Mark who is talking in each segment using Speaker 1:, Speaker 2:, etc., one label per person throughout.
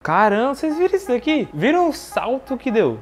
Speaker 1: Caramba, vocês viram isso daqui? Viram o salto que deu?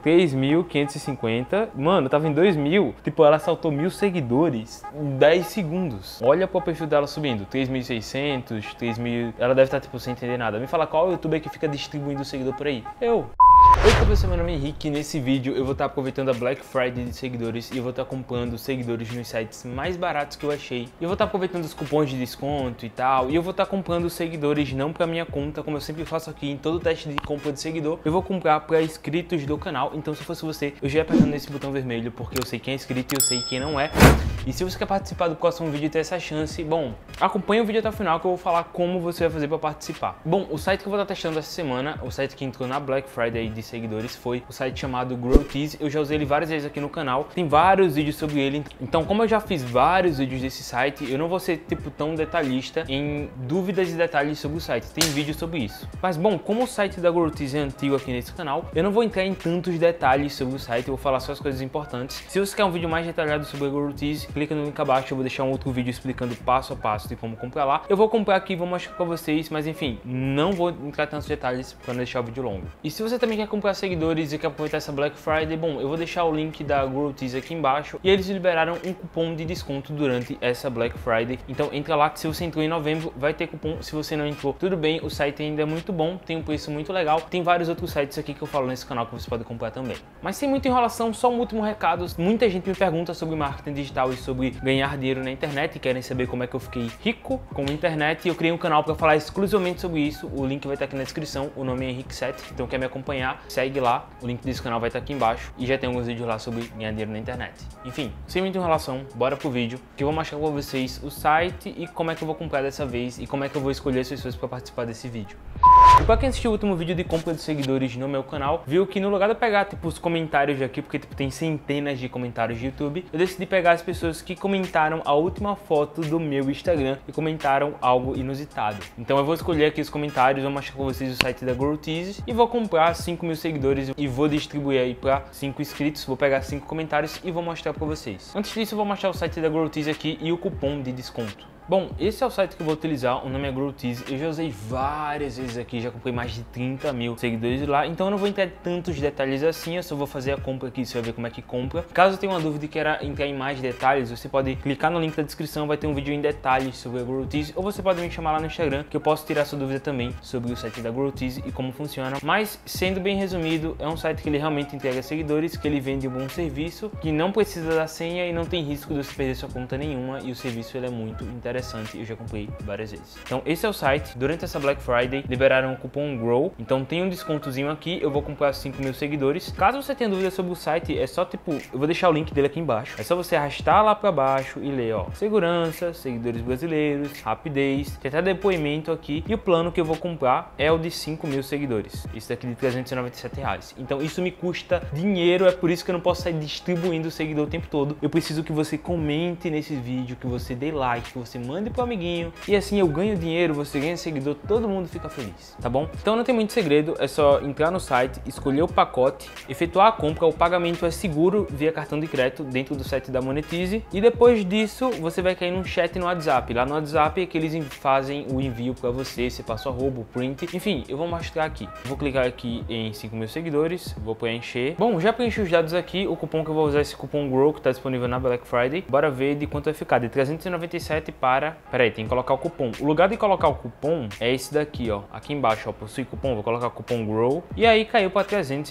Speaker 1: 3.550. Mano, tava em 2.000. Tipo, ela saltou 1.000 seguidores em 10 segundos. Olha pro perfil dela subindo. 3.600, 3.000. Ela deve estar, tipo, sem entender nada. Me fala qual youtuber que fica distribuindo seguidor por aí. Eu. Oi professor, meu nome é Henrique e nesse vídeo eu vou estar aproveitando a Black Friday de seguidores e eu vou estar acompanhando seguidores nos sites mais baratos que eu achei. E eu vou estar aproveitando os cupons de desconto e tal. E eu vou estar comprando seguidores não para minha conta, como eu sempre faço aqui em todo teste de compra de seguidor. Eu vou comprar para inscritos do canal, então se fosse você, eu já ia apertando nesse botão vermelho porque eu sei quem é inscrito e eu sei quem não é. E se você quer participar do próximo vídeo e ter essa chance, bom, acompanha o vídeo até o final que eu vou falar como você vai fazer para participar. Bom, o site que eu vou estar testando essa semana, o site que entrou na Black Friday de seguidores, foi o site chamado Growtease. Eu já usei ele várias vezes aqui no canal, tem vários vídeos sobre ele. Então, como eu já fiz vários vídeos desse site, eu não vou ser tipo tão detalhista em dúvidas e detalhes sobre o site. Tem vídeo sobre isso. Mas bom, como o site da Growtease é antigo aqui nesse canal, eu não vou entrar em tantos detalhes sobre o site, eu vou falar só as coisas importantes. Se você quer um vídeo mais detalhado sobre a Growtease, clica no link abaixo, eu vou deixar um outro vídeo explicando passo a passo de como comprar lá. Eu vou comprar aqui, vou mostrar pra vocês, mas enfim, não vou entrar em tantos detalhes para não deixar o vídeo longo. E se você também quer comprar seguidores e quer aproveitar essa Black Friday, bom, eu vou deixar o link da Growtease aqui embaixo e eles liberaram um cupom de desconto durante essa Black Friday. Então entra lá que se você entrou em novembro vai ter cupom, se você não entrou, tudo bem, o site ainda é muito bom, tem um preço muito legal, tem vários outros sites aqui que eu falo nesse canal que você pode comprar também. Mas sem muita enrolação, só um último recado, muita gente me pergunta sobre marketing digital e sobre ganhar dinheiro na internet e querem saber como é que eu fiquei rico com a internet e eu criei um canal para falar exclusivamente sobre isso, o link vai estar aqui na descrição, o nome é Henrique7, então quer me acompanhar, segue lá, o link desse canal vai estar aqui embaixo e já tem alguns vídeos lá sobre ganhar dinheiro na internet. Enfim, sem muita enrolação, bora pro vídeo que eu vou mostrar pra vocês o site e como é que eu vou comprar dessa vez e como é que eu vou escolher as pessoas para participar desse vídeo. E pra quem assistiu o último vídeo de compra de seguidores no meu canal, viu que no lugar de eu pegar tipo os comentários aqui, porque tipo tem centenas de comentários de YouTube, eu decidi pegar as pessoas que comentaram a última foto do meu Instagram e comentaram algo inusitado. Então eu vou escolher aqui os comentários, vou mostrar pra vocês o site da Growtease e vou comprar 5.000 seguidores e vou distribuir aí pra 5 inscritos, vou pegar 5 comentários e vou mostrar pra vocês. Antes disso eu vou mostrar o site da Growtease aqui e o cupom de desconto. Bom, esse é o site que eu vou utilizar, o nome é Growtease, eu já usei várias vezes aqui, já comprei mais de 30.000 seguidores lá, então eu não vou entrar em tantos detalhes assim, eu só vou fazer a compra aqui, você vai ver como é que compra. Caso tenha uma dúvida e queira entrar em mais detalhes, você pode clicar no link da descrição, vai ter um vídeo em detalhes sobre a Growtease, ou você pode me chamar lá no Instagram, que eu posso tirar sua dúvida também sobre o site da Growtease e como funciona. Mas, sendo bem resumido, é um site que ele realmente entrega seguidores, que ele vende um bom serviço, que não precisa da senha e não tem risco de você perder sua conta nenhuma, e o serviço ele é muito interessante, eu já comprei várias vezes. Então esse é o site, durante essa Black Friday liberaram o cupom GROW, então tem um descontozinho aqui, eu vou comprar 5.000 seguidores. Caso você tenha dúvida sobre o site, é só tipo, eu vou deixar o link dele aqui embaixo, é só você arrastar lá para baixo e ler, ó, segurança, seguidores brasileiros, rapidez, tem até depoimento aqui, e o plano que eu vou comprar é o de 5.000 seguidores, esse daqui de R$397, então isso me custa dinheiro, é por isso que eu não posso sair distribuindo o seguidor o tempo todo, eu preciso que você comente nesse vídeo, que você dê like, que você mande pro amiguinho e assim eu ganho dinheiro, você ganha seguidor, todo mundo fica feliz, tá bom? Então não tem muito segredo, é só entrar no site, escolher o pacote, efetuar a compra, o pagamento é seguro via cartão de crédito dentro do site da Monetize e depois disso você vai cair num chat no WhatsApp, lá no WhatsApp é que eles fazem o envio para você, você passa o arroba, o print, enfim, eu vou mostrar aqui, vou clicar aqui em 5.000 seguidores, vou preencher, bom, já preenchi os dados aqui, o cupom que eu vou usar é esse cupom GROW que está disponível na Black Friday, bora ver de quanto vai ficar, de 397 para... Peraí, tem que colocar o cupom. O lugar de colocar o cupom é esse daqui, ó. Aqui embaixo, ó, possui cupom, vou colocar o cupom GROW. E aí caiu para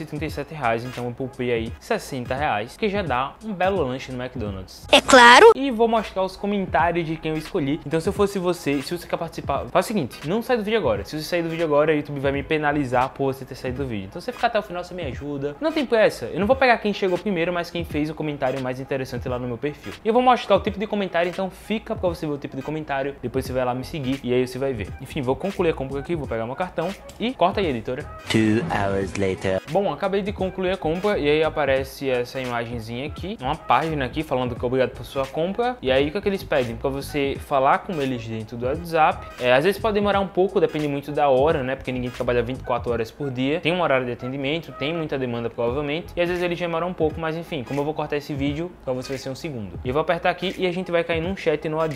Speaker 1: R$337, então eu poupei aí R$60, que já dá um belo lanche no McDonald's.
Speaker 2: É claro!
Speaker 1: E vou mostrar os comentários de quem eu escolhi. Então se eu fosse você, se você quer participar, faz o seguinte, não sai do vídeo agora. Se você sair do vídeo agora, o YouTube vai me penalizar por você ter saído do vídeo. Então se você ficar até o final, você me ajuda. Não tem pressa. Eu não vou pegar quem chegou primeiro, mas quem fez o comentário mais interessante lá no meu perfil. E eu vou mostrar o tipo de comentário, então fica para você ver o tipo de comentário. Depois você vai lá me seguir e aí você vai ver. Enfim, vou concluir a compra aqui, vou pegar meu cartão e corta aí, editora.
Speaker 2: 2 hours later.
Speaker 1: Bom, acabei de concluir a compra e aí aparece essa imagenzinha aqui, uma página aqui falando que obrigado por sua compra. E aí o que é que eles pedem? Para você falar com eles dentro do WhatsApp. Às vezes pode demorar um pouco, depende muito da hora, né? Porque ninguém trabalha 24 horas por dia. Tem um horário de atendimento, tem muita demanda provavelmente. E às vezes eles demoram um pouco, mas enfim, como eu vou cortar esse vídeo, para você vai ser um segundo. E eu vou apertar aqui e a gente vai cair num chat no WhatsApp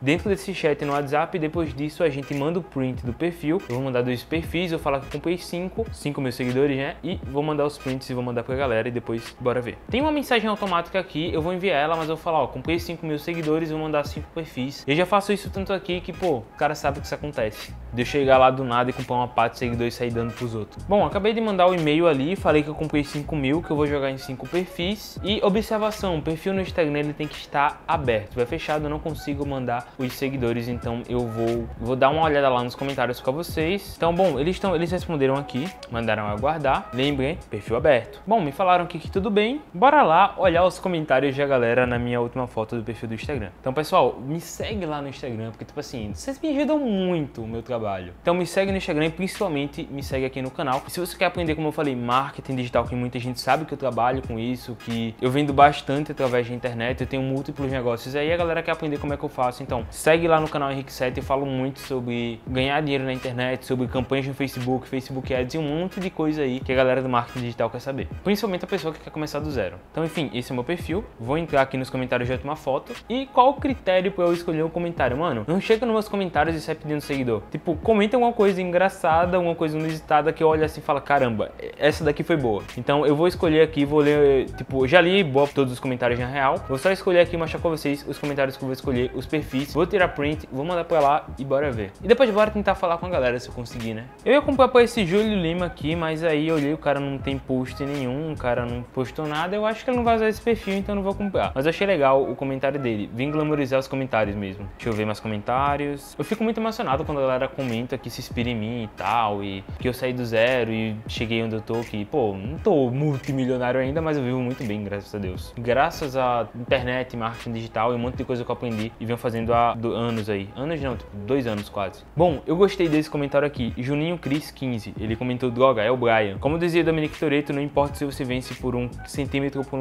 Speaker 1: dentro desse chat no WhatsApp. Depois disso a gente manda o print do perfil. Eu vou mandar 2 perfis, eu vou falar que eu comprei 5 mil seguidores, né? E vou mandar os prints e vou mandar pra galera e depois bora ver. Tem uma mensagem automática aqui, eu vou enviar ela, mas eu vou falar, ó, comprei 5 mil seguidores, vou mandar 5 perfis. Eu já faço isso tanto aqui que, pô, o cara sabe que isso acontece. De eu chegar lá do nada e comprar uma pá de seguidores e sair dando pros outros. Bom, acabei de mandar o e-mail ali, falei que eu comprei 5 mil, que eu vou jogar em 5 perfis. E observação, o perfil no Instagram ele tem que estar aberto. Se tiver fechado, eu não consigo mandar os seguidores, então eu vou dar uma olhada lá nos comentários pra vocês. Então, bom, eles responderam aqui, mandaram aguardar. Lembrem, perfil aberto. Bom, me falaram aqui que tudo bem. Bora lá olhar os comentários da galera na minha última foto do perfil do Instagram. Então, pessoal, me segue lá no Instagram, porque, tipo assim, vocês me ajudam muito o meu trabalho. Então, me segue no Instagram e, principalmente, me segue aqui no canal. E se você quer aprender, como eu falei, marketing digital, que muita gente sabe que eu trabalho com isso, que eu vendo bastante através da internet, eu tenho múltiplos negócios aí, a galera quer aprender como é que eu faço. Então, segue lá no canal Henrique7, eu falo muito sobre ganhar dinheiro na internet, sobre campanhas no Facebook, Facebook Ads e um monte de coisa aí que a galera do marketing digital quer saber. Principalmente a pessoa que quer começar do zero. Então, enfim, esse é o meu perfil. Vou entrar aqui nos comentários de última foto. E qual o critério para eu escolher um comentário? Mano, não chega nos meus comentários e sai pedindo seguidor. Tipo, comenta alguma coisa engraçada, alguma coisa inusitada que eu olho assim e falo, caramba, essa daqui foi boa. Então, eu vou escolher aqui, vou ler, tipo, já li todos os comentários na real. Vou só escolher aqui e mostrar pra vocês os comentários que eu vou escolher, os perfis. Vou tirar print, vou mandar pra lá e bora ver. E depois bora tentar falar com a galera se eu conseguir, né? Eu ia comprar pra esse Júlio Lima aqui, mas aí eu olhei, o cara não tem post nenhum, o cara não postou nada. Eu acho que ele não vai usar esse perfil, então eu não vou comprar. Mas eu achei legal o comentário dele. Vim glamorizar os comentários mesmo. Deixa eu ver mais comentários. Eu fico muito emocionado quando a galera comenta que se inspira em mim e tal, e que eu saí do zero e cheguei onde eu tô, que, pô, não tô multimilionário ainda, mas eu vivo muito bem, graças a Deus. Graças à internet, marketing digital e um monte de coisa que eu aprendi e venho fazendo há anos aí. Anos não, tipo, 2 anos quase. Bom, eu gostei desse comentário aqui. Juninho Cris 15, ele comentou, droga, é o Brian. Como dizia Dominique Toretto, não importa se você vence por 1 centímetro ou por 1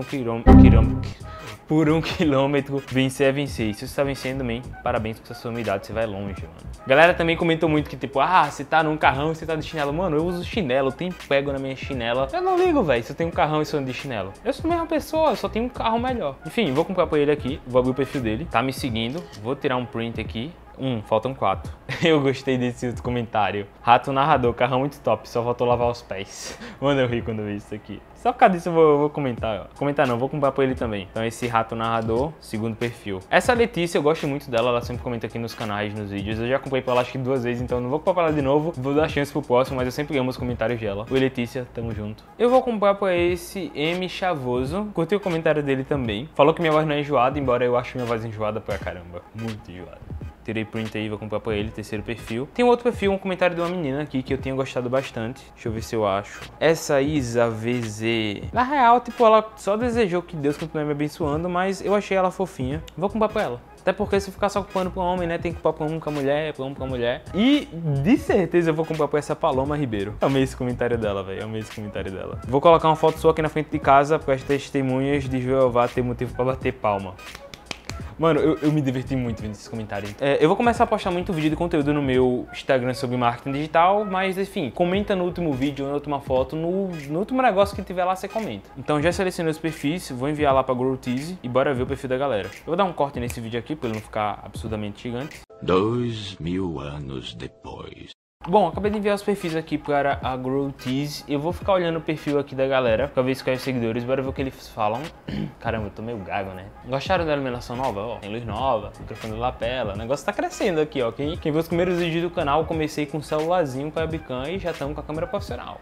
Speaker 1: quilômetro, vencer é vencer. Se você tá vencendo, man, parabéns por sua umidade, você vai longe, mano. Galera também comentou muito que, tipo, ah, você tá num carrão e você tá de chinelo. Mano, eu uso chinelo, eu tenho pego na minha chinela. Eu não ligo, velho, se eu tenho um carrão e sou de chinelo. Eu sou a mesma pessoa, eu só tenho um carro melhor. Enfim, vou comprar pra ele aqui, vou abrir o perfil dele, tá me seguindo, vou tirar um print aqui. Faltam 4. Eu gostei desse outro comentário. Rato narrador, carrão muito top, só faltou lavar os pés. Mano, eu ri quando eu vi isso aqui. Só por causa disso eu vou comentar. Ó. Comentar não, vou comprar pra ele também. Então esse rato narrador, segundo perfil. Essa Letícia, eu gosto muito dela, ela sempre comenta aqui nos canais, nos vídeos. Eu já comprei pra ela acho que 2 vezes, então não vou comprar pra ela de novo. Vou dar chance pro próximo, mas eu sempre amo os comentários dela. Oi Letícia, tamo junto. Eu vou comprar pra esse M Chavoso. Curti o comentário dele também. Falou que minha voz não é enjoada, embora eu ache minha voz enjoada pra caramba. Muito enjoada. Tirei print aí, vou comprar pra ele, terceiro perfil. Tem um outro perfil, um comentário de uma menina aqui que eu tenho gostado bastante. Deixa eu ver se eu acho. Essa Isa VZ. Na real, tipo, ela só desejou que Deus continue me abençoando, mas eu achei ela fofinha. Vou comprar pra ela. Até porque se ficar só ocupando pra homem, né, tem que comprar pra um com a mulher, pra um com a mulher. E de certeza eu vou comprar pra essa Paloma Ribeiro. Amei esse comentário dela, velho. Amei esse comentário dela. Vou colocar uma foto sua aqui na frente de casa para as testemunhas de Jeová ter motivo pra bater palma. Mano, eu me diverti muito vendo esses comentários. Eu vou começar a postar muito vídeo de conteúdo no meu Instagram sobre marketing digital, mas enfim, comenta no último vídeo ou na última foto, no último negócio que tiver lá, você comenta. Então já selecionei os perfis, vou enviar lá pra Growtease e bora ver o perfil da galera. Eu vou dar um corte nesse vídeo aqui, pra ele não ficar absurdamente gigante.
Speaker 2: 2000 anos depois.
Speaker 1: Bom, acabei de enviar os perfis aqui para a Growtease. Eu vou ficar olhando o perfil aqui da galera pra ver se cai os seguidores, bora ver o que eles falam. Caramba, eu tô meio gago, né? Gostaram da iluminação nova? Ó, tem luz nova, microfone de lapela. O negócio tá crescendo aqui, ó. Quem viu os primeiros vídeos do canal, eu comecei com um celularzinho com a webcam e já estamos com a câmera profissional.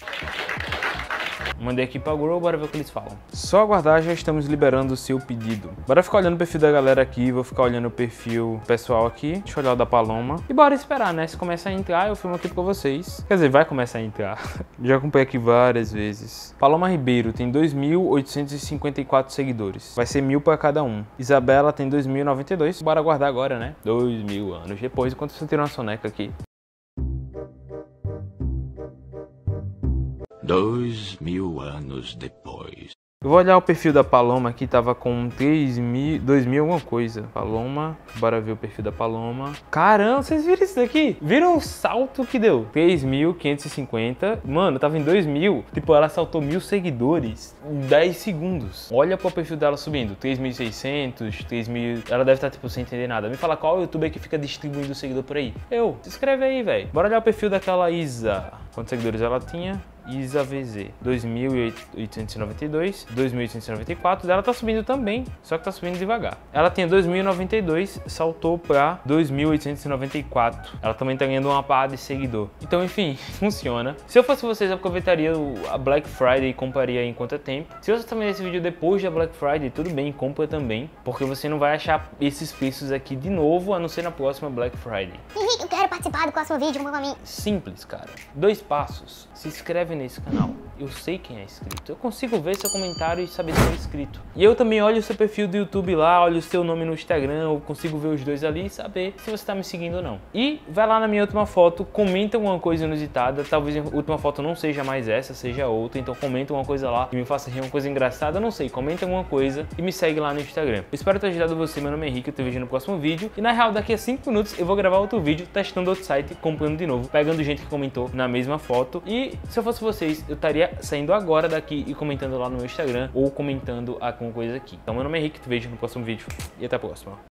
Speaker 1: Mandei aqui pra Grow, bora ver o que eles falam. Só aguardar, já estamos liberando o seu pedido. Bora ficar olhando o perfil da galera aqui, vou ficar olhando o perfil pessoal aqui. Deixa eu olhar o da Paloma. E bora esperar, né? Se começar a entrar, eu filmo aqui pra vocês. Quer dizer, vai começar a entrar. Já acompanhei aqui várias vezes. Paloma Ribeiro tem 2.854 seguidores. Vai ser 1.000 pra cada um. Isabela tem 2.092. Bora aguardar agora, né? 2.000 anos depois, enquanto você tira uma soneca aqui.
Speaker 2: 2000 anos depois.
Speaker 1: Eu vou olhar o perfil da Paloma aqui, tava com 2.000 alguma coisa. Paloma, bora ver o perfil da Paloma. Caramba, vocês viram isso daqui? Viram o salto que deu? 3.550. Mano, tava em 2.000. Tipo, ela saltou 1.000 seguidores em 10 segundos. Olha pro perfil dela subindo. 3.600, 3.000. Ela deve estar, tipo, sem entender nada. Me fala qual youtuber que fica distribuindo seguidor por aí. Eu. Se inscreve aí, velho. Bora olhar o perfil daquela Isa. Quantos seguidores ela tinha? Isa VZ, 2.892, 2.894, ela tá subindo também, só que tá subindo devagar. Ela tinha 2.092, saltou pra 2.894. Ela também tá ganhando uma pá de seguidor. Então, enfim, funciona. Se eu fosse vocês, eu aproveitaria a Black Friday e compraria em quanto tempo. Se você tá vendo esse vídeo depois da Black Friday, tudo bem, compra também, porque você não vai achar esses preços aqui de novo, a não ser na próxima Black Friday.
Speaker 3: Henrique, eu quero participar do próximo vídeo, manda pra mim.
Speaker 1: Simples, cara. 2 passos. Se inscreve nesse canal. Eu sei quem é inscrito. Eu consigo ver seu comentário e saber se é inscrito. E eu também olho o seu perfil do YouTube lá, olho o seu nome no Instagram, eu consigo ver os dois ali e saber se você tá me seguindo ou não. E vai lá na minha última foto, comenta alguma coisa inusitada. Talvez a última foto não seja mais essa, seja outra. Então comenta uma coisa lá que me faça rir, uma coisa engraçada. Eu não sei, comenta alguma coisa e me segue lá no Instagram. Eu espero ter ajudado você. Meu nome é Henrique, eu te vejo no próximo vídeo. E na real, daqui a 5 minutos eu vou gravar outro vídeo testando outro site, comprando de novo, pegando gente que comentou na mesma foto. E se eu fosse vocês, eu estaria saindo agora daqui e comentando lá no meu Instagram ou comentando alguma coisa aqui. Então meu nome é Henrique, te vejo no próximo vídeo e até a próxima.